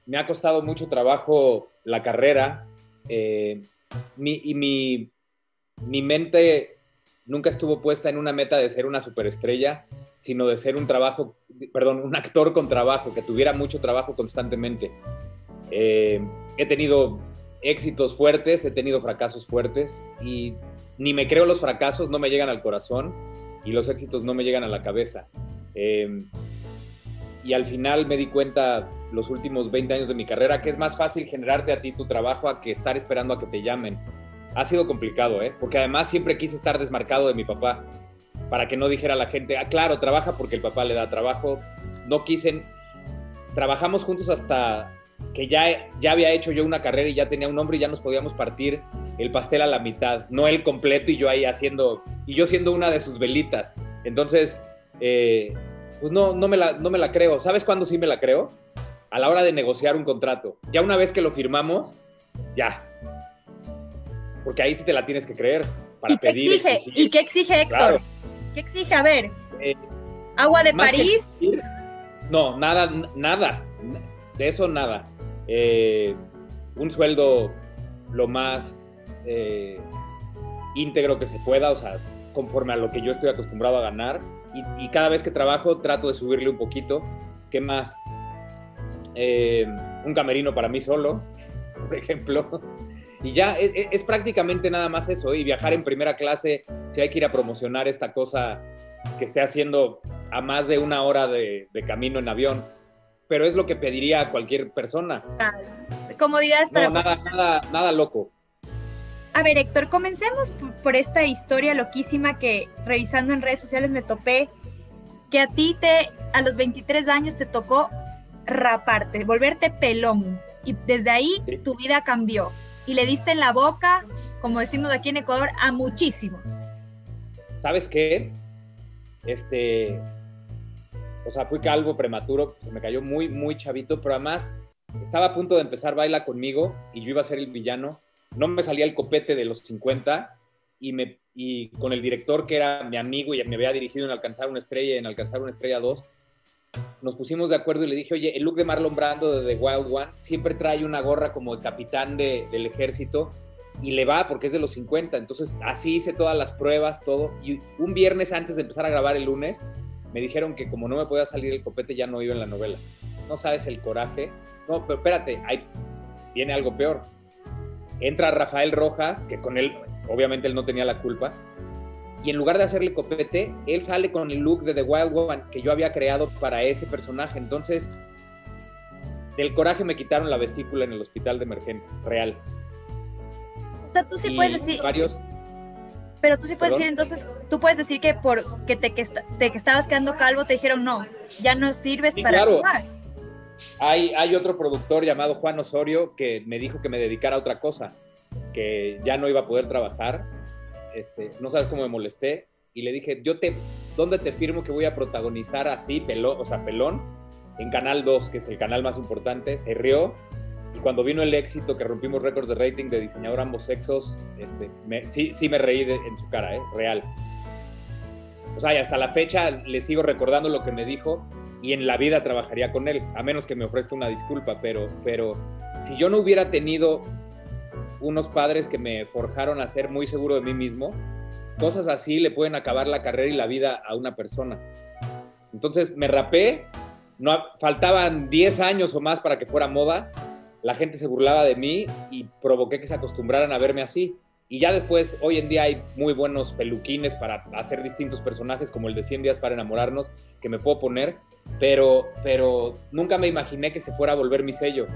me ha costado mucho trabajo la carrera. eh, mi mente nunca estuvo puesta en una meta de ser una superestrella, sino de ser un actor con trabajo, que tuviera mucho trabajo constantemente. Eh, He tenido éxitos fuertes, he tenido fracasos fuertes y ni me creo los fracasos, no me llegan al corazón y los éxitos no me llegan a la cabeza. Eh, y al final me di cuenta los últimos 20 años de mi carrera que es más fácil generarte a ti tu trabajo a que estar esperando a que te llamen. Ha sido complicado, ¿eh? Porque además siempre quise estar desmarcado de mi papá para que no dijera a la gente, ah, claro, trabaja porque el papá le da trabajo. No quise, trabajamos juntos hasta que ya había hecho yo una carrera y ya tenía un nombre y ya nos podíamos partir el pastel a la mitad, no el completo y yo ahí haciendo, y yo siendo una de sus velitas. Entonces, pues no me la creo. ¿Sabes cuándo sí me la creo? A la hora de negociar un contrato. Ya una vez que lo firmamos, ya. Porque ahí sí te la tienes que creer para ¿Y qué pedir, exige? exigir. ¿Y qué exige Héctor? Claro. ¿Qué exige? A ver, Eh, agua de más que París. exigir, no, nada. De eso nada. Un sueldo lo más íntegro que se pueda, o sea, conforme a lo que yo estoy acostumbrado a ganar. Y cada vez que trabajo trato de subirle un poquito. ¿Qué más? Un camerino para mí solo, por ejemplo. Y ya es prácticamente nada más eso. Y viajar en primera clase, si hay que ir a promocionar esta cosa que esté haciendo a más de una hora de camino en avión. Pero es lo que pediría a cualquier persona. Comodidades para... No, nada loco. A ver, Héctor, comencemos por esta historia loquísima que revisando en redes sociales me topé, que a ti a los 23 años te tocó raparte, volverte pelón, y desde ahí Sí. Tu vida cambió, y le diste en la boca, como decimos aquí en Ecuador, a muchísimos. ¿Sabes qué? O sea, fui calvo prematuro, se me cayó muy chavito, pero además estaba a punto de empezar Baila Conmigo y yo iba a ser el villano. No me salía el copete de los 50 y con el director que era mi amigo y me había dirigido en Alcanzar una Estrella y en Alcanzar una Estrella 2, nos pusimos de acuerdo y le dije, oye, el look de Marlon Brando de The Wild One siempre trae una gorra como de capitán del ejército y le va porque es de los 50. Entonces así hice todas las pruebas, todo. Y un viernes antes de empezar a grabar el lunes, me dijeron que como no me podía salir el copete ya no iba en la novela. No sabes el coraje. No, pero espérate, ahí viene algo peor. Entra Rafael Rojas, que con él, obviamente él no tenía la culpa, y en lugar de hacerle copete, él sale con el look de The Wild One que yo había creado para ese personaje. Entonces, del coraje me quitaron la vesícula en el hospital de emergencia, real. O sea, tú sí puedes decir... Varios... Pero tú sí puedes ¿Perdón? decir, entonces, tú puedes decir que porque que estabas quedando calvo te dijeron, no, ya no sirves Sí, para claro. jugar. Hay otro productor llamado Juan Osorio que me dijo que me dedicara a otra cosa, que ya no iba a poder trabajar. No sabes cómo me molesté. Y le dije, ¿dónde te firmo que voy a protagonizar así, pelón, en Canal 2, que es el canal más importante? Se rió. Y cuando vino el éxito, que rompimos récords de rating de diseñador ambos sexos, sí me reí en su cara, real. O sea, y hasta la fecha le sigo recordando lo que me dijo y en la vida trabajaría con él, a menos que me ofrezca una disculpa, pero si yo no hubiera tenido unos padres que me forjaron a ser muy seguro de mí mismo, cosas así le pueden acabar la carrera y la vida a una persona. Entonces me rapé, faltaban 10 años o más para que fuera moda, la gente se burlaba de mí y provoqué que se acostumbraran a verme así. Y ya después, hoy en día hay muy buenos peluquines para hacer distintos personajes, como el de 100 días para enamorarnos, que me puedo poner, pero nunca me imaginé que se fuera a volver mi sello.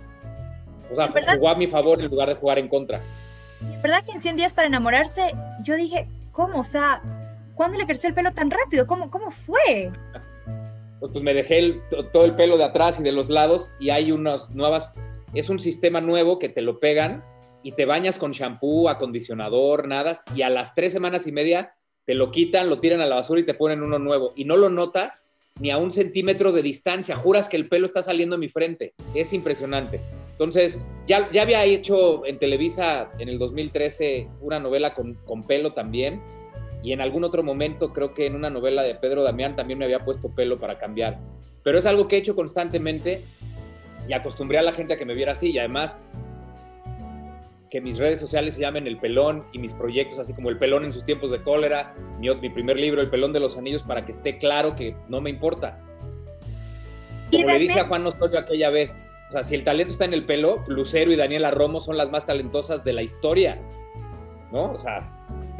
O sea, jugó a mi favor en lugar de jugar en contra. Es verdad que en 100 días para enamorarse, yo dije, ¿cómo? O sea, ¿cuándo le creció el pelo tan rápido? ¿Cómo fue? Pues me dejé todo el pelo de atrás y de los lados y hay unas nuevas... Es un sistema nuevo que te lo pegan y te bañas con shampoo, acondicionador, nada, y a las 3 semanas y media te lo quitan, lo tiran a la basura y te ponen uno nuevo. Y no lo notas ni a 1 centímetro de distancia. Juras que el pelo está saliendo de mi frente. Es impresionante. Entonces, ya había hecho en Televisa en el 2013 una novela con pelo también. Y en algún otro momento, creo que en una novela de Pedro Damián también me había puesto pelo para cambiar. Pero es algo que he hecho constantemente y acostumbré a la gente a que me viera así, y además que mis redes sociales se llamen El Pelón y mis proyectos, así como El Pelón en sus tiempos de cólera, mi primer libro, El Pelón de los Anillos, para que esté claro que no me importa. Como le dije a Juan Osorio aquella vez, o sea, si el talento está en el pelo, Lucero y Daniela Romo son las más talentosas de la historia, ¿no? O sea...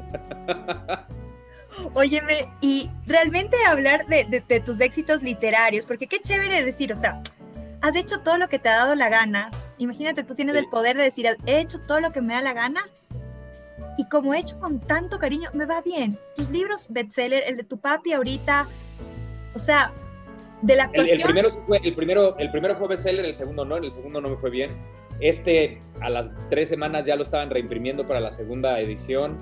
Óyeme, y realmente hablar de tus éxitos literarios, porque qué chévere decir, o sea, has hecho todo lo que te ha dado la gana. Imagínate, tú tienes el poder de decir, he hecho todo lo que me da la gana y como he hecho con tanto cariño, me va bien. Tus libros bestseller, el de tu papi ahorita, o sea, de la actuación... El primero fue bestseller, el segundo no me fue bien. A las 3 semanas ya lo estaban reimprimiendo para la segunda edición.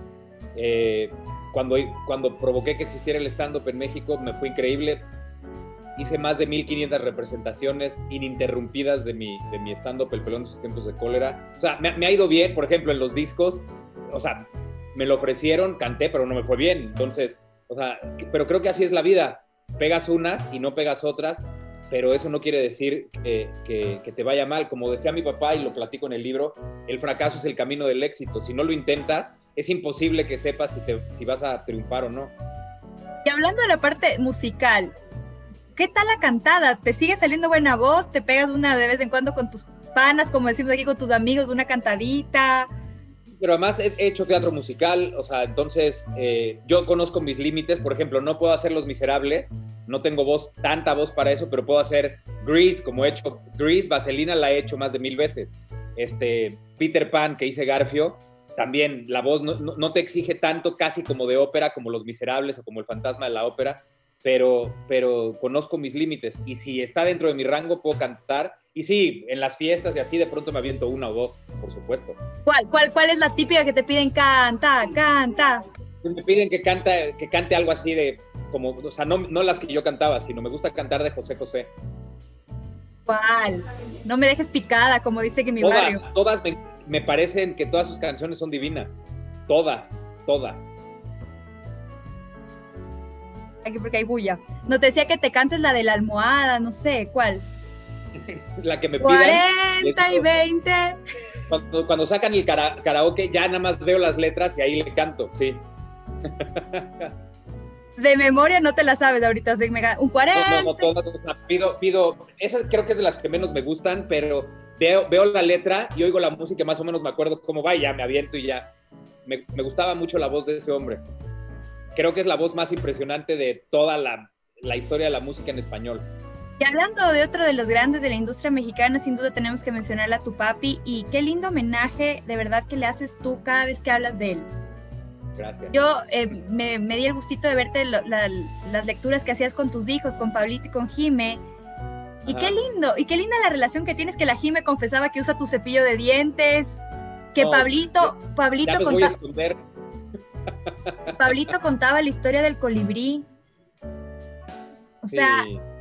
Cuando provoqué que existiera el stand-up en México, me fue increíble. Hice más de 1500 representaciones ininterrumpidas de mi stand-up El Pelón de sus tiempos de cólera. O sea, me ha ido bien, por ejemplo, en los discos. O sea, me lo ofrecieron, canté, pero no me fue bien. Entonces, o sea, pero creo que así es la vida. Pegas unas y no pegas otras, pero eso no quiere decir que te vaya mal. Como decía mi papá, y lo platico en el libro, el fracaso es el camino del éxito. Si no lo intentas, es imposible que sepas si vas a triunfar o no. Y hablando de la parte musical, ¿qué tal la cantada? ¿Te sigue saliendo buena voz? ¿Te pegas una de vez en cuando con tus panas, como decimos aquí, con tus amigos, una cantadita? Pero además he hecho teatro musical, o sea, entonces yo conozco mis límites. Por ejemplo, no puedo hacer Los Miserables, no tengo tanta voz para eso, pero puedo hacer Grease, como he hecho Grease. Vaselina la he hecho más de 1000 veces. Peter Pan, que hice Garfio, también la voz no te exige tanto, casi como de ópera, como Los Miserables o como El Fantasma de la Ópera, pero conozco mis límites, y si está dentro de mi rango puedo cantar. Y sí, en las fiestas y así de pronto me aviento una o dos, por supuesto. ¿Cuál es la típica que te piden? Canta. Me piden que cante algo así de, como, o sea, no las que yo cantaba, sino me gusta cantar de José José. ¿Cuál? No me dejes picada, como dice que mi barrio. Todas me parecen que todas sus canciones son divinas. Todas. Aquí porque hay bulla. No te decía que te cantes la de la almohada, no sé, ¿cuál? La que me pidan. 40 y 20. Cuando sacan el karaoke, ya nada más veo las letras y ahí le canto, sí. De memoria no te la sabes ahorita, un 40. No, todas, o sea, pido, esa creo que es de las que menos me gustan, pero veo la letra y oigo la música, más o menos me acuerdo cómo va y ya me aviento y ya. Me gustaba mucho la voz de ese hombre. Creo que es la voz más impresionante de toda la historia de la música en español. Y hablando de otro de los grandes de la industria mexicana, sin duda tenemos que mencionar a tu papi, y qué lindo homenaje de verdad que le haces tú cada vez que hablas de él. Gracias. Yo me di el gustito de verte las lecturas que hacías con tus hijos, con Pablito y con Jime. Y qué lindo, y qué linda la relación que tienes, que la Jime confesaba que usa tu cepillo de dientes, que no, Pablito Pablito contaba la historia del colibrí. O sea,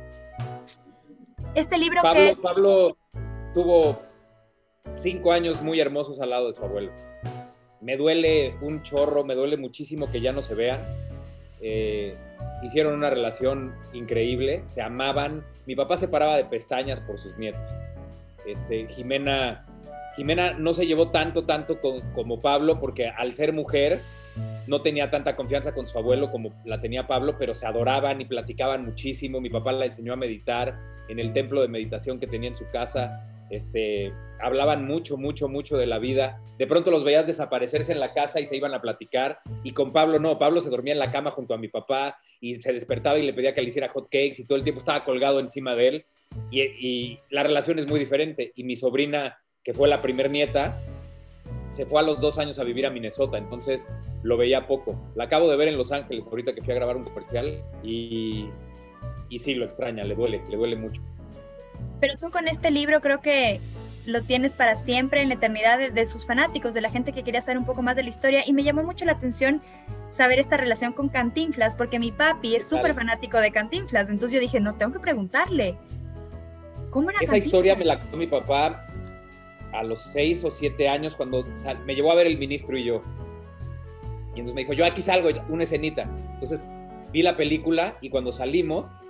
este libro Pablo tuvo 5 años muy hermosos al lado de su abuelo. Me duele un chorro, me duele muchísimo que ya no se vean. Hicieron una relación increíble, se amaban. Mi papá se paraba de pestañas por sus nietos. Jimena no se llevó tanto como Pablo, porque al ser mujer no tenía tanta confianza con su abuelo como la tenía Pablo, pero se adoraban y platicaban muchísimo. Mi papá la enseñó a meditar en el templo de meditación que tenía en su casa. Hablaban mucho de la vida. De pronto los veías desaparecerse en la casa y se iban a platicar. Y con Pablo no, Pablo se dormía en la cama junto a mi papá y se despertaba y le pedía que le hiciera hot cakes y todo el tiempo estaba colgado encima de él. Y la relación es muy diferente. Y mi sobrina, que fue la primer nieta, se fue a los 2 años a vivir a Minnesota, entonces lo veía poco. La acabo de ver en Los Ángeles ahorita que fui a grabar un comercial y sí, lo extraña, le duele mucho. Pero tú con este libro creo que lo tienes para siempre, en la eternidad de sus fanáticos, de la gente que quería saber un poco más de la historia, y me llamó mucho la atención saber esta relación con Cantinflas, porque mi papi es súper fanático de Cantinflas, entonces yo dije, no, tengo que preguntarle, ¿cómo era esa Cantinflas? Historia me la contó mi papá a los 6 o 7 años, cuando me llevó a ver El Ministro y yo. Y entonces me dijo, yo aquí salgo, una escenita. Entonces vi la película y cuando salimos,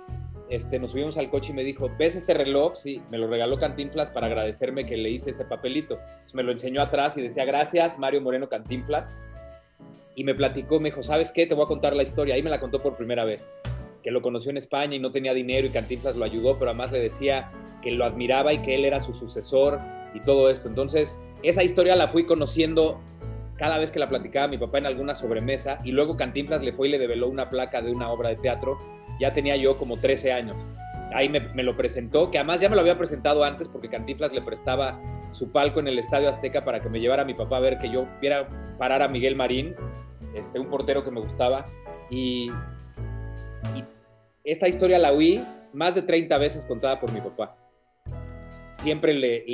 nos subimos al coche y me dijo, ¿ves este reloj? Sí, me lo regaló Cantinflas para agradecerme que le hice ese papelito. Entonces, me lo enseñó atrás y decía, gracias, Mario Moreno Cantinflas. Y me platicó, me dijo, ¿sabes qué? Te voy a contar la historia. Ahí me la contó por primera vez. Que lo conoció en España y no tenía dinero y Cantinflas lo ayudó, pero además le decía que lo admiraba y que él era su sucesor y todo esto. Entonces, esa historia la fui conociendo cada vez que la platicaba mi papá en alguna sobremesa, y luego Cantinflas le fue y le develó una placa de una obra de teatro. Ya tenía yo como 13 años. Ahí me lo presentó, que además ya me lo había presentado antes porque Cantinflas le prestaba su palco en el Estadio Azteca para que me llevara a mi papá a ver que yo viera parar a Miguel Marín, un portero que me gustaba. Y esta historia la oí más de 30 veces contada por mi papá. Siempre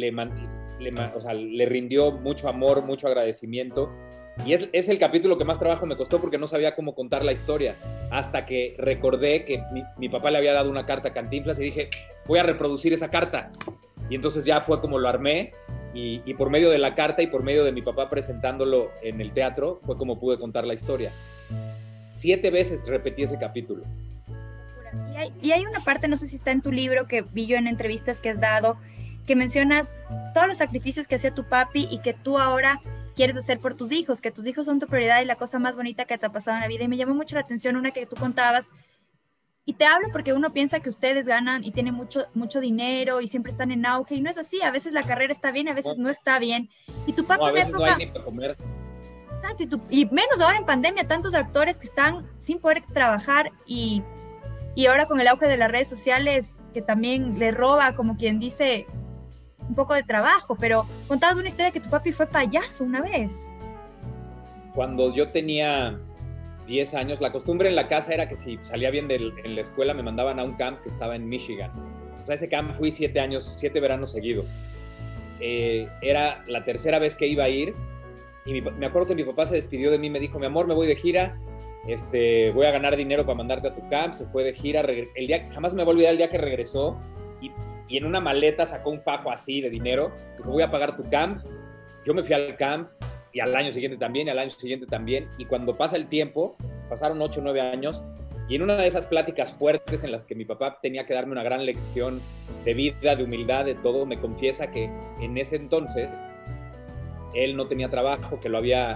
le rindió mucho amor, mucho agradecimiento. Y es el capítulo que más trabajo me costó porque no sabía cómo contar la historia. Hasta que recordé que mi papá le había dado una carta a Cantinflas y dije, voy a reproducir esa carta. Y entonces ya fue como lo armé. Y por medio de la carta y por medio de mi papá presentándolo en el teatro, fue como pude contar la historia. 7 veces repetí ese capítulo. Y hay una parte, no sé si está en tu libro, que vi yo en entrevistas que has dado, que mencionas todos los sacrificios que hacía tu papi y que tú ahora quieres hacer por tus hijos, que tus hijos son tu prioridad y la cosa más bonita que te ha pasado en la vida. Y me llamó mucho la atención una que tú contabas, y te hablo porque uno piensa que ustedes ganan y tienen mucho dinero y siempre están en auge, y no es así. A veces la carrera está bien, a veces no está bien. Y tu papi no, a veces no hay ni para comer. Exacto, y menos ahora en pandemia, tantos actores que están sin poder trabajar, y ahora con el auge de las redes sociales, que también le roba, como quien dice, un poco de trabajo. Pero contabas una historia que tu papi fue payaso una vez. Cuando yo tenía 10 años, la costumbre en la casa era que si salía bien en la escuela me mandaban a un camp que estaba en Michigan. O sea, ese camp fui 7 años, 7 veranos seguidos. Era la tercera vez que iba a ir, y me acuerdo que mi papá se despidió de mí, me dijo, mi amor, me voy de gira, voy a ganar dinero para mandarte a tu camp. Se fue de gira, jamás me voy a olvidar el día que regresó, y en una maleta sacó un fajo así de dinero, dijo, voy a pagar tu camp. Yo me fui al camp, y al año siguiente también, y al año siguiente también, y cuando pasa el tiempo, pasaron 8 o 9 años, y en una de esas pláticas fuertes en las que mi papá tenía que darme una gran lección de vida, de humildad, de todo, me confiesa que en ese entonces él no tenía trabajo, que lo había,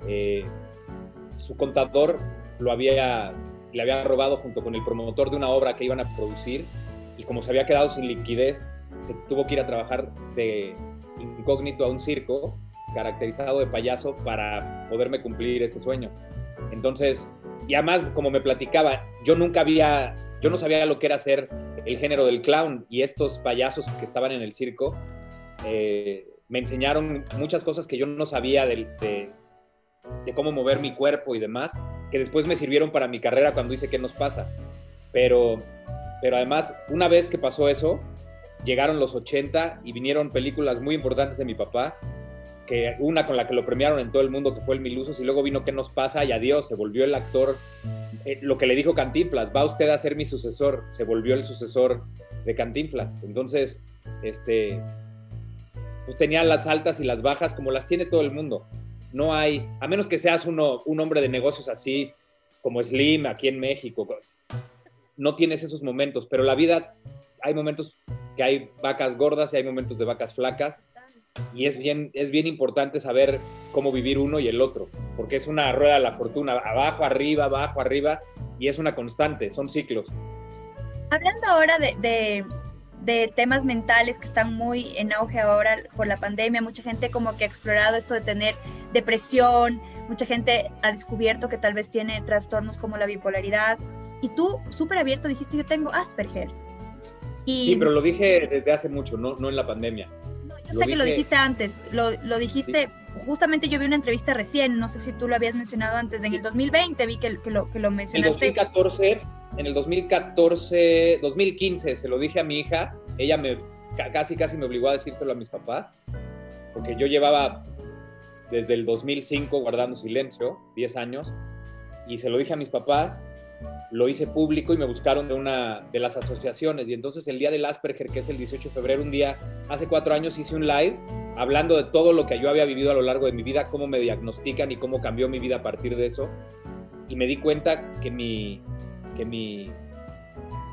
su contador le había robado junto con el promotor de una obra que iban a producir, y como se había quedado sin liquidez, se tuvo que ir a trabajar de incógnito a un circo caracterizado de payaso para poderme cumplir ese sueño. Entonces, y además, como me platicaba, yo no sabía lo que era hacer el género del clown, y estos payasos que estaban en el circo me enseñaron muchas cosas que yo no sabía de cómo mover mi cuerpo y demás, que después me sirvieron para mi carrera cuando hice ¿Qué nos pasa? Pero además, una vez que pasó eso, llegaron los 80 y vinieron películas muy importantes de mi papá, que una con la que lo premiaron en todo el mundo, que fue El Milusos, y luego vino ¿Qué nos pasa? Y adiós, se volvió el actor, lo que le dijo Cantinflas, va usted a ser mi sucesor, se volvió el sucesor de Cantinflas. Entonces, pues tenía las altas y las bajas como las tiene todo el mundo. No hay, a menos que seas un hombre de negocios así como Slim aquí en México, no tienes esos momentos, pero la vida, hay momentos que hay vacas gordas y hay momentos de vacas flacas, y es bien importante saber cómo vivir uno y el otro, porque es una rueda de la fortuna, abajo, arriba, y es una constante, son ciclos. Hablando ahora de temas mentales que están muy en auge ahora por la pandemia, mucha gente como que ha explorado esto de tener depresión, mucha gente ha descubierto que tal vez tiene trastornos como la bipolaridad, y tú, súper abierto, dijiste, yo tengo Asperger. Sí, pero lo dije desde hace mucho, no en la pandemia. Yo sé que lo dijiste antes, lo dijiste, sí. Justamente yo vi una entrevista recién, no sé si tú lo habías mencionado antes, en el 2020 vi que lo mencionaste. En el 2015 se lo dije a mi hija, ella casi me obligó a decírselo a mis papás, porque yo llevaba desde el 2005 guardando silencio, 10 años, y se lo dije a mis papás, lo hice público y me buscaron de las asociaciones, y entonces el día del Asperger, que es el 18 de febrero, un día, hace 4 años, hice un live hablando de todo lo que yo había vivido a lo largo de mi vida, cómo me diagnostican y cómo cambió mi vida a partir de eso, y me di cuenta que mi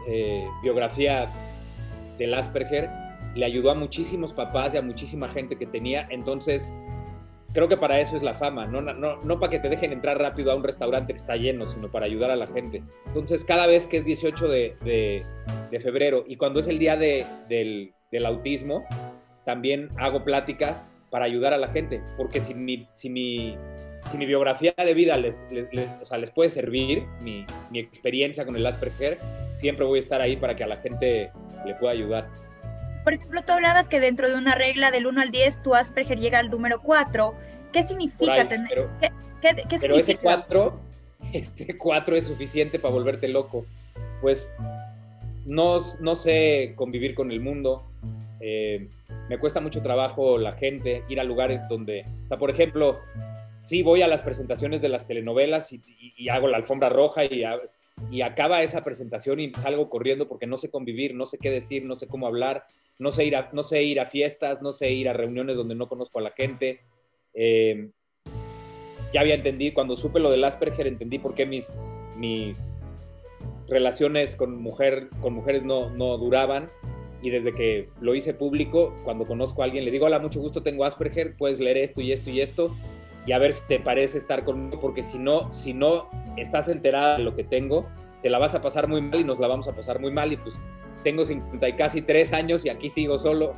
biografía del Asperger le ayudó a muchísimos papás y a muchísima gente que tenía. Entonces, creo que para eso es la fama, no para que te dejen entrar rápido a un restaurante que está lleno, sino para ayudar a la gente. Entonces, cada vez que es 18 de febrero y cuando es el día del autismo, también hago pláticas para ayudar a la gente, porque si mi biografía de vida les puede servir, mi experiencia con el Asperger, siempre voy a estar ahí para que a la gente le pueda ayudar. Por ejemplo, tú hablabas que dentro de una regla del 1 al 10, tu Asperger llega al número 4. ¿Qué significa tener? ¿Qué pero significa? ese 4 es suficiente para volverte loco. Pues no sé convivir con el mundo. Me cuesta mucho trabajo la gente, ir a lugares donde... O sea, por ejemplo, sí voy a las presentaciones de las telenovelas y hago la alfombra roja y acaba esa presentación y salgo corriendo porque no sé convivir, no sé qué decir, no sé cómo hablar, no sé ir a fiestas, no sé ir a reuniones donde no conozco a la gente. Ya había entendido, cuando supe lo del Asperger, entendí por qué mis relaciones con mujeres no duraban. Y desde que lo hice público, cuando conozco a alguien, le digo, hola, mucho gusto, tengo Asperger, puedes leer esto y esto y esto, y a ver si te parece estar conmigo, porque si no estás enterada de lo que tengo, te la vas a pasar muy mal y nos la vamos a pasar muy mal, y pues tengo 50 y casi 3 años y aquí sigo solo.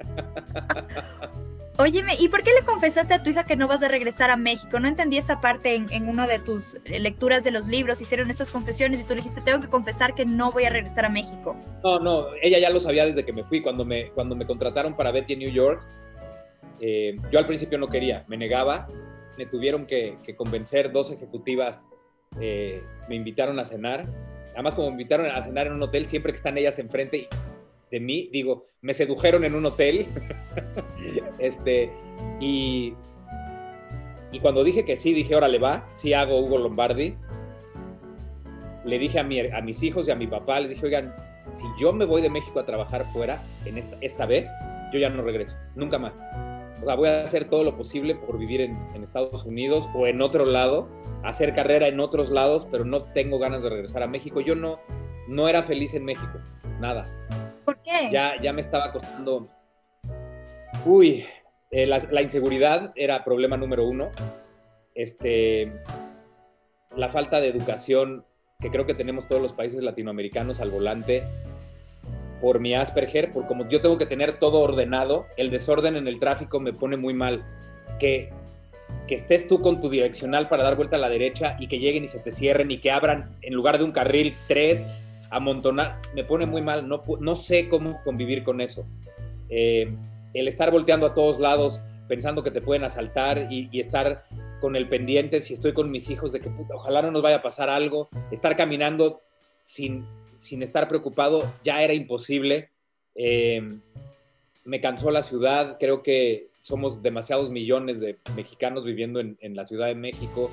Óyeme, ¿y por qué le confesaste a tu hija que no vas a regresar a México? No entendí esa parte en una de tus lecturas de los libros, hicieron estas confesiones y tú le dijiste, tengo que confesar que no voy a regresar a México. No, ella ya lo sabía desde que me fui. Cuando me contrataron para Betty en New York, yo al principio no quería, me negaba, me tuvieron que convencer, 2 ejecutivas me invitaron a cenar. Además, como me invitaron a cenar en un hotel, siempre que están ellas enfrente de mí, digo, me sedujeron en un hotel. Y cuando dije que sí, dije, órale, va, sí hago Hugo Lombardi. Le dije a mis hijos y a mi papá, les dije, oigan, si yo me voy de México a trabajar fuera, esta vez, yo ya no regreso, nunca más. O sea, voy a hacer todo lo posible por vivir en Estados Unidos o en otro lado, hacer carrera en otros lados, pero no tengo ganas de regresar a México. Yo no era feliz en México, nada. ¿Por qué? Ya me estaba costando... la inseguridad era problema número 1. La falta de educación que creo que tenemos todos los países latinoamericanos al volante, por mi Asperger, por como yo tengo que tener todo ordenado, el desorden en el tráfico me pone muy mal. Que estés tú con tu direccional para dar vuelta a la derecha y que lleguen y se te cierren y que abran en lugar de un carril 3, amontonar, me pone muy mal. No sé cómo convivir con eso. El estar volteando a todos lados pensando que te pueden asaltar y estar con el pendiente, si estoy con mis hijos, de que puta, ojalá no nos vaya a pasar algo, estar caminando sin estar preocupado, ya era imposible. Me cansó la ciudad, creo que somos demasiados millones de mexicanos viviendo en la Ciudad de México.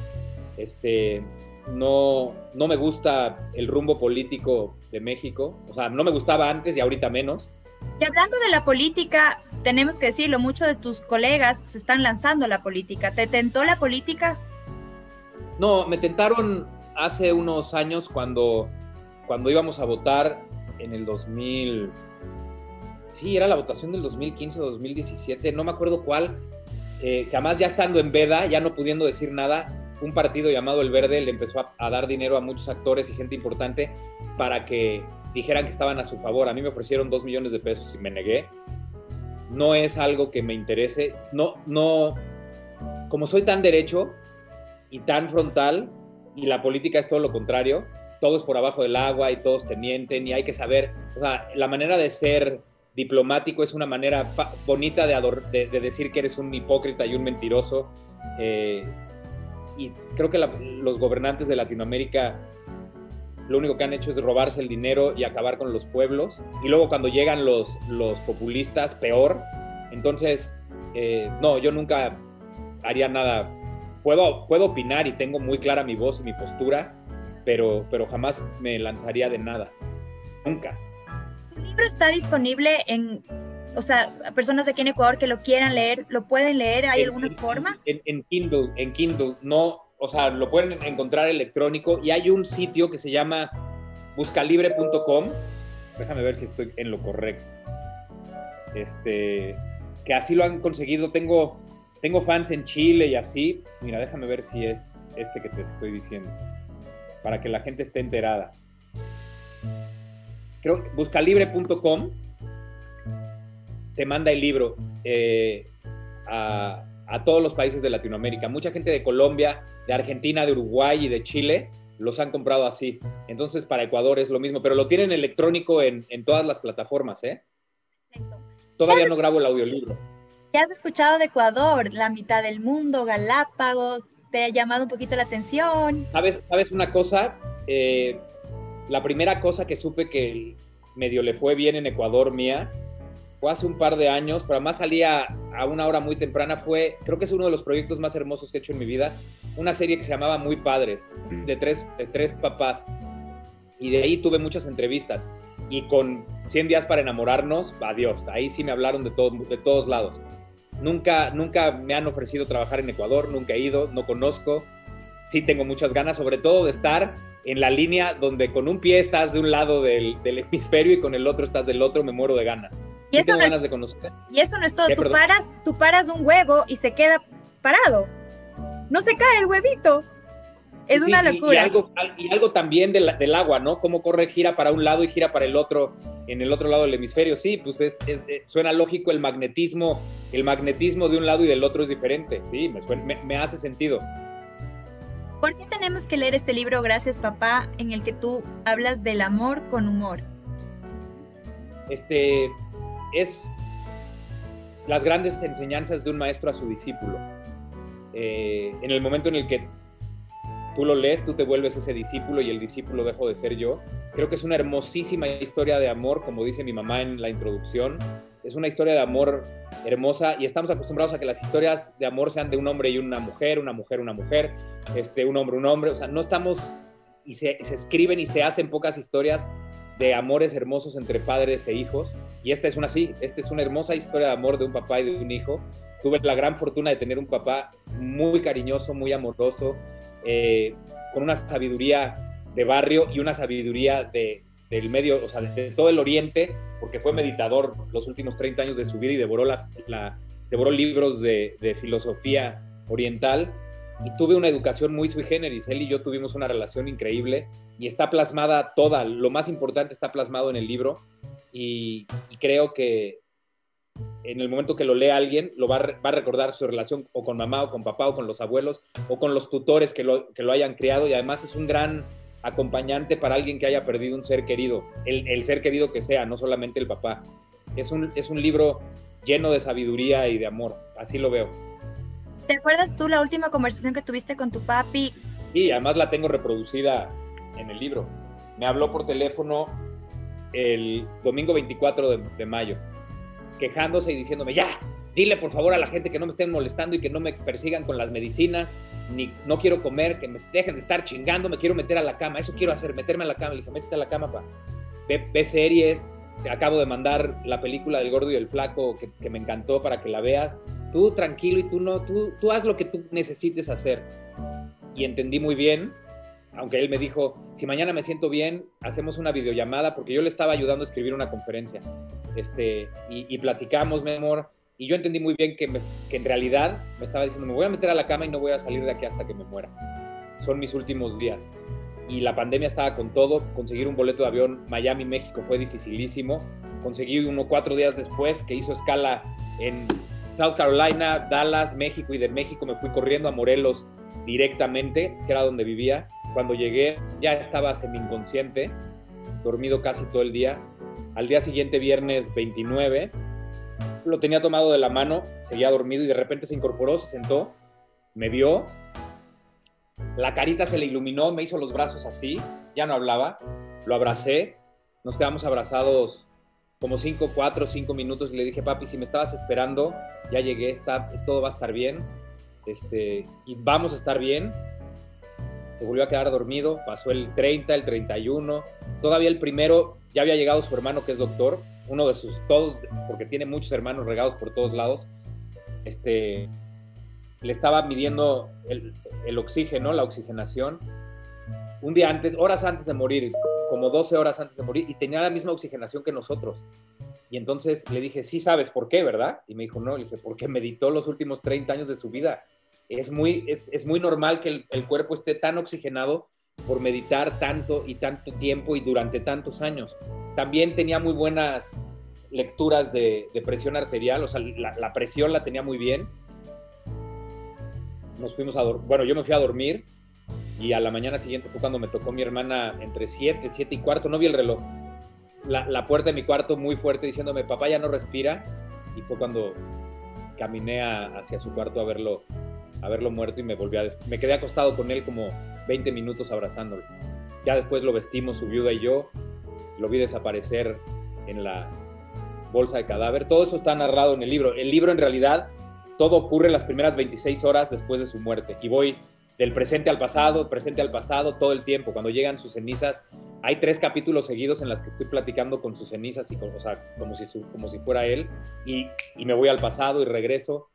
No me gusta el rumbo político de México, o sea, no me gustaba antes y ahorita menos. Y hablando de la política, tenemos que decirlo, muchos de tus colegas se están lanzando a la política. ¿Te tentó la política? No, me tentaron hace unos años cuando íbamos a votar en el 2000, sí, era la votación del 2015 o 2017, no me acuerdo cuál, que además ya estando en veda, ya no pudiendo decir nada, un partido llamado El Verde le empezó a dar dinero a muchos actores y gente importante para que dijeran que estaban a su favor. A mí me ofrecieron 2 millones de pesos y me negué. No es algo que me interese. No, como soy tan derecho y tan frontal, y la política es todo lo contrario, todo es por abajo del agua y todos te mienten y hay que saber, o sea, la manera de ser diplomático es una manera bonita de decir que eres un hipócrita y un mentiroso. Y creo que los gobernantes de Latinoamérica lo único que han hecho es robarse el dinero y acabar con los pueblos. Y luego cuando llegan los populistas, peor. Entonces, no, yo nunca haría nada. Puedo opinar y tengo muy clara mi voz y mi postura, pero jamás me lanzaría de nada. Nunca. ¿Tu libro está disponible o sea, personas aquí en Ecuador que lo quieran leer, lo pueden leer? ¿Hay alguna forma? En Kindle, no, o sea, lo pueden encontrar electrónico y hay un sitio que se llama buscalibre.com, déjame ver si estoy en lo correcto, que así lo han conseguido. Tengo fans en Chile y así. Mira, déjame ver si es este que te estoy diciendo, para que la gente esté enterada. Creo que buscalibre.com te manda el libro a todos los países de Latinoamérica. Mucha gente de Colombia, de Argentina, de Uruguay y de Chile los han comprado así. Entonces para Ecuador es lo mismo, pero lo tienen electrónico en todas las plataformas, ¿eh? Todavía no grabo el audiolibro. ¿Qué has escuchado de Ecuador? La mitad del mundo, Galápagos, ¿te ha llamado un poquito la atención? ¿Sabes una cosa? La primera cosa que supe que medio le fue bien en Ecuador mía fue hace un par de años, pero además salía a una hora muy temprana. Creo que es uno de los proyectos más hermosos que he hecho en mi vida, una serie que se llamaba Muy Padres, de tres papás, y de ahí tuve muchas entrevistas, y con 100 días para enamorarnos, adiós, ahí sí me hablaron de todos lados. Nunca me han ofrecido trabajar en Ecuador, nunca he ido, no conozco. Sí tengo muchas ganas, sobre todo de estar en la línea donde con un pie estás de un lado del hemisferio y con el otro estás del otro. Me muero de ganas. Sí tengo ganas de conocer. Y eso no es todo. Tú paras un huevo y se queda parado. No se cae el huevito. Es una locura. Y algo también del agua, ¿no? Cómo corre, gira para un lado y gira para el otro, en el otro lado del hemisferio. Sí, pues suena lógico. El magnetismo de un lado y del otro es diferente. Sí, me hace sentido. ¿Por qué tenemos que leer este libro, Gracias Papá, en el que tú hablas del amor con humor? Es las grandes enseñanzas de un maestro a su discípulo. En el momento en el que tú lo lees, tú te vuelves ese discípulo y el discípulo dejo de ser yo. Creo que es una hermosísima historia de amor, como dice mi mamá en la introducción. Es una historia de amor hermosa y estamos acostumbrados a que las historias de amor sean de un hombre y una mujer, un hombre, un hombre. O sea, no estamos, y se escriben y se hacen pocas historias de amores hermosos entre padres e hijos. Y esta es una hermosa historia de amor de un papá y de un hijo. Tuve la gran fortuna de tener un papá muy cariñoso, muy amoroso, con una sabiduría de barrio y una sabiduría del medio, o sea, de todo el Oriente, porque fue meditador los últimos 30 años de su vida y devoró libros de filosofía oriental, y tuve una educación muy sui generis. Él y yo tuvimos una relación increíble y está plasmada toda, lo más importante está plasmado en el libro, y creo que en el momento que lo lea alguien, lo va a recordar su relación o con mamá o con papá o con los abuelos o con los tutores que lo hayan criado, y además es un gran acompañante para alguien que haya perdido un ser querido, el ser querido que sea, no solamente el papá. Es un libro lleno de sabiduría y de amor, así lo veo. ¿Te acuerdas tú la última conversación que tuviste con tu papi? Sí, además la tengo reproducida en el libro. Me habló por teléfono el domingo 24 de mayo, quejándose y diciéndome, ya, dile por favor a la gente que no me estén molestando y que no me persigan con las medicinas, ni no quiero comer, que me dejen de estar chingando, me quiero meter a la cama, eso quiero hacer, meterme a la cama. Le dije, métete a la cama, pa. Ve series, te acabo de mandar la película del Gordo y el Flaco que me encantó para que la veas, tú tranquilo y tú haz lo que tú necesites hacer. Y entendí muy bien, aunque él me dijo, si mañana me siento bien, hacemos una videollamada, porque yo le estaba ayudando a escribir una conferencia, y platicamos, mi amor, y yo entendí muy bien que en realidad me estaba diciendo, me voy a meter a la cama y no voy a salir de aquí hasta que me muera. Son mis últimos días. Y la pandemia estaba con todo. Conseguir un boleto de avión Miami-México fue dificilísimo. Conseguí uno 4 días después, que hizo escala en South Carolina, Dallas, México, y de México me fui corriendo a Morelos directamente, que era donde vivía. Cuando llegué ya estaba semi-inconsciente, dormido casi todo el día. Al día siguiente, viernes 29, lo tenía tomado de la mano, seguía dormido y de repente se incorporó, se sentó, me vio, la carita se le iluminó, me hizo los brazos así, ya no hablaba, lo abracé, nos quedamos abrazados como 4 o 5 minutos y le dije, papi, si me estabas esperando, ya llegué, todo va a estar bien, y vamos a estar bien. Se volvió a quedar dormido, pasó el 30, el 31, todavía el primero, ya había llegado su hermano que es doctor, uno de sus todos, porque tiene muchos hermanos regados por todos lados, le estaba midiendo el oxígeno, la oxigenación, un día antes, horas antes de morir, como 12 horas antes de morir y tenía la misma oxigenación que nosotros. Y entonces le dije, sí sabes por qué, ¿verdad? Y me dijo, no. Le dije, porque meditó los últimos 30 años de su vida. Es muy normal que el cuerpo esté tan oxigenado por meditar tanto y tanto tiempo y durante tantos años. También tenía muy buenas lecturas de presión arterial, o sea, la presión la tenía muy bien. Nos fuimos yo me fui a dormir y a la mañana siguiente fue cuando me tocó mi hermana entre 7 y cuarto, no vi el reloj. La puerta de mi cuarto muy fuerte diciéndome, papá ya no respira, y fue cuando caminé hacia su cuarto a verlo muerto y me quedé acostado con él como 20 minutos abrazándolo. Ya después lo vestimos, su viuda y yo, lo vi desaparecer en la bolsa de cadáver. Todo eso está narrado en el libro. El libro, en realidad, todo ocurre las primeras 26 horas después de su muerte. Y voy del presente al pasado todo el tiempo. Cuando llegan sus cenizas, hay 3 capítulos seguidos en las que estoy platicando con sus cenizas, o sea, como si fuera él, y me voy al pasado y regreso.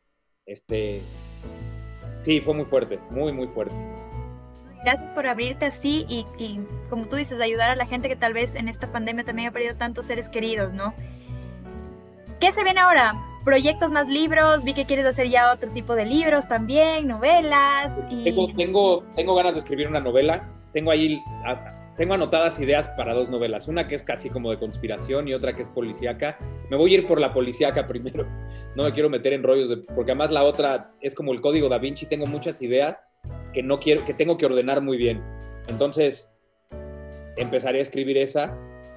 Sí, fue muy fuerte, muy, muy fuerte. Gracias por abrirte así y como tú dices, de ayudar a la gente que tal vez en esta pandemia también ha perdido tantos seres queridos, ¿no? ¿Qué se viene ahora? ¿Proyectos más libros? Vi que quieres hacer ya otro tipo de libros también, novelas. Tengo ganas de escribir una novela. Tengo anotadas ideas para 2 novelas. Una que es casi como de conspiración y otra que es policíaca. Me voy a ir por la policíaca primero. No me quiero meter en rollos, porque además la otra es como el código Da Vinci. Tengo muchas ideas que tengo que ordenar muy bien. Entonces, empezaré a escribir esa.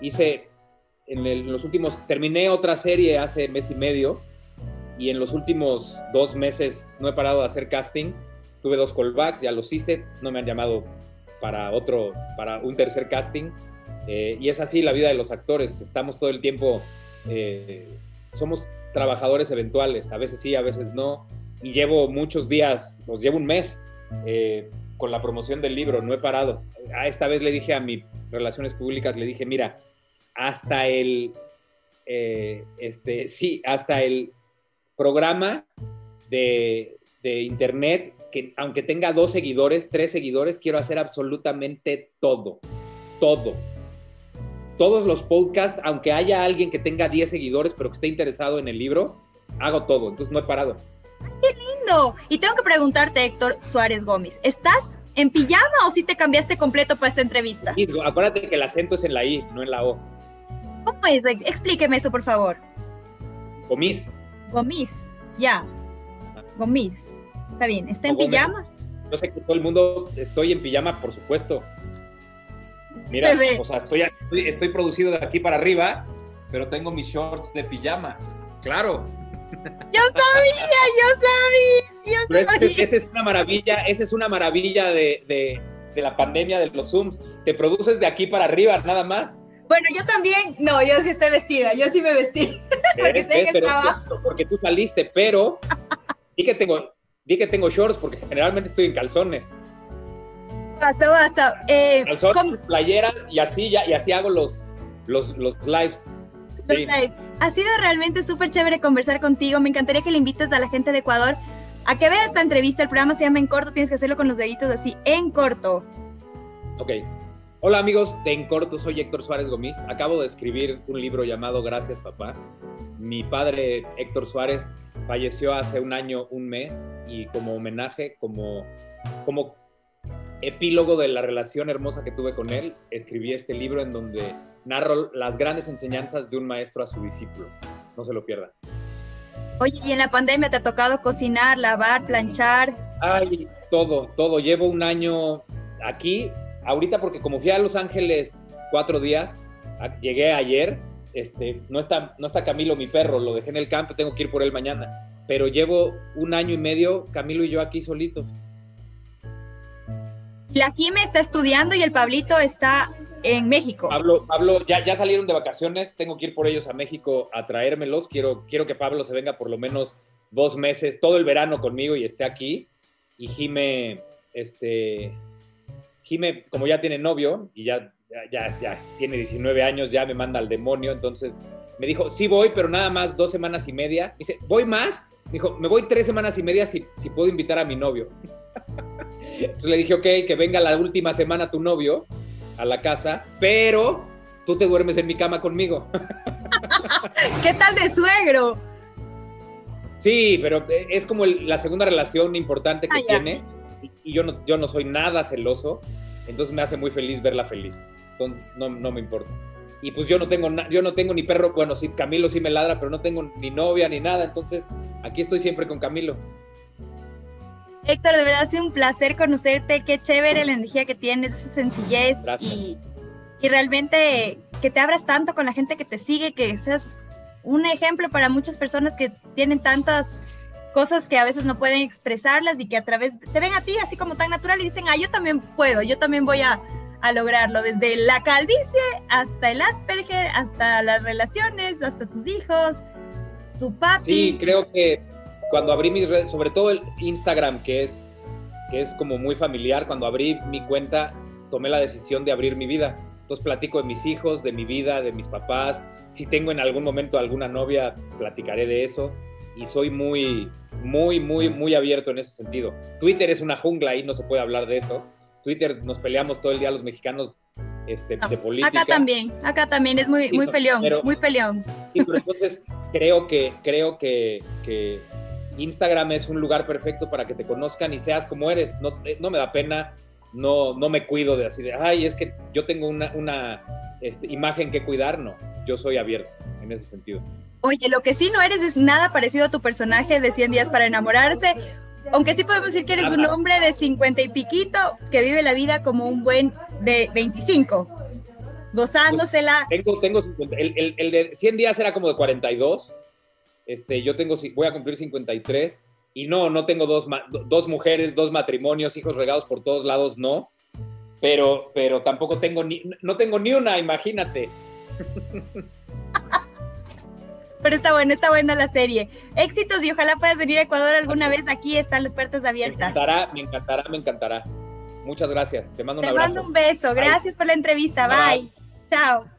Terminé otra serie hace mes y medio, y en los últimos 2 meses no he parado de hacer castings. Tuve 2 callbacks, ya los hice, no me han llamado para un tercer casting, y es así la vida de los actores. Estamos todo el tiempo, somos trabajadores eventuales, a veces sí, a veces no, y llevo muchos días, llevo un mes con la promoción del libro, no he parado. Esta vez le dije a mis relaciones públicas, le dije, mira, hasta el programa de internet, que aunque tenga 2 seguidores, 3 seguidores, quiero hacer absolutamente todo. Todos los podcasts, aunque haya alguien que tenga 10 seguidores, pero que esté interesado en el libro, hago todo. Entonces no he parado. ¡Qué lindo! Y tengo que preguntarte, Héctor Suárez Gómez, ¿estás en pijama o sí te cambiaste completo para esta entrevista? Y acuérdate que el acento es en la I, no en la O. ¿Cómo es? Explíqueme eso, por favor. Gomis. Ya. Gomis. Está bien. ¿Está en pijama? Yo sé que todo el mundo estoy en pijama, por supuesto. Mira, bebé. O sea, estoy producido de aquí para arriba, pero tengo mis shorts de pijama. Claro. Yo sabía. Esa es una maravilla de la pandemia, de los Zooms. Te produces de aquí para arriba, nada más. Bueno, yo también. No, yo sí estoy vestida. Yo sí me vestí. Porque estoy en el trabajo. Porque tú saliste, pero di que tengo shorts, porque generalmente estoy en calzones. Basta. Calzones, playeras, y así hago los lives. Sí. Ha sido realmente súper chévere conversar contigo. Me encantaría que le invites a la gente de Ecuador a que vea esta entrevista. El programa se llama En Corto, tienes que hacerlo con los deditos así, En Corto. Ok. Hola amigos de En Corto, soy Héctor Suárez Gómez. Acabo de escribir un libro llamado Gracias Papá. Mi padre, Héctor Suárez, falleció hace 1 año, 1 mes, y como homenaje, como epílogo de la relación hermosa que tuve con él, escribí este libro en donde narro las grandes enseñanzas de un maestro a su discípulo. No se lo pierdan. Oye, ¿y en la pandemia te ha tocado cocinar, lavar, planchar? Ay, todo. Llevo 1 año aquí, ahorita, porque como fui a Los Ángeles 4 días, llegué ayer, no está Camilo, mi perro, lo dejé en el campo, tengo que ir por él mañana, pero llevo 1 año y medio, Camilo y yo aquí solitos. La Jime está estudiando y el Pablito está en México. Pablo, ya salieron de vacaciones, tengo que ir por ellos a México a traérmelos. Quiero que Pablo se venga por lo menos 2 meses, todo el verano conmigo y esté aquí. Y Jime, como ya tiene novio y ya tiene 19 años, ya me manda al demonio. Entonces me dijo, sí voy, pero nada más 2 semanas y media. Dice, ¿voy más? Me dijo, me voy 3 semanas y media si puedo invitar a mi novio. Entonces le dije, ok, que venga la última semana tu novio a la casa, pero tú te duermes en mi cama conmigo. ¿Qué tal de suegro? Sí, pero es como la segunda relación importante que tiene, y yo no soy nada celoso, entonces me hace muy feliz verla feliz. Entonces, no me importa. Y pues yo no tengo ni perro, bueno, sí, Camilo sí me ladra, pero no tengo ni novia ni nada, entonces aquí estoy siempre con Camilo. Héctor, de verdad ha sido un placer conocerte, qué chévere la energía que tienes, esa sencillez y realmente que te abras tanto con la gente que te sigue, que seas un ejemplo para muchas personas que tienen tantas cosas que a veces no pueden expresarlas y que a través te ven a ti así como tan natural y dicen, yo también puedo, yo también voy a lograrlo, desde la calvicie hasta el Asperger, hasta las relaciones, hasta tus hijos, tu papi. Sí, creo que cuando abrí mis redes, sobre todo el Instagram, que es como muy familiar, cuando abrí mi cuenta, tomé la decisión de abrir mi vida. Entonces platico de mis hijos, de mi vida, de mis papás. Si tengo en algún momento alguna novia, platicaré de eso. Y soy muy abierto en ese sentido. Twitter es una jungla, ahí no se puede hablar de eso. Twitter nos peleamos todo el día los mexicanos de política. Acá también es muy peleón, muy peleón. Sí, pero entonces creo que Instagram es un lugar perfecto para que te conozcan y seas como eres. No me da pena, no me cuido de así de, es que yo tengo una imagen que cuidar, no. Yo soy abierto en ese sentido. Oye, lo que sí no eres es nada parecido a tu personaje de 100 días para enamorarse, aunque sí podemos decir que eres un hombre de 50 y piquito que vive la vida como un buen de 25, gozándosela. Pues tengo 50, el de 100 días era como de 42, yo voy a cumplir 53, y no tengo dos mujeres, 2 matrimonios, hijos regados por todos lados, no, pero tampoco no tengo ni una, imagínate. Pero está buena la serie. Éxitos y ojalá puedas venir a Ecuador alguna vez. Aquí están las puertas abiertas. Me encantará. Muchas gracias. Te mando un abrazo. Te mando un beso. Gracias por la entrevista. Bye. Chao.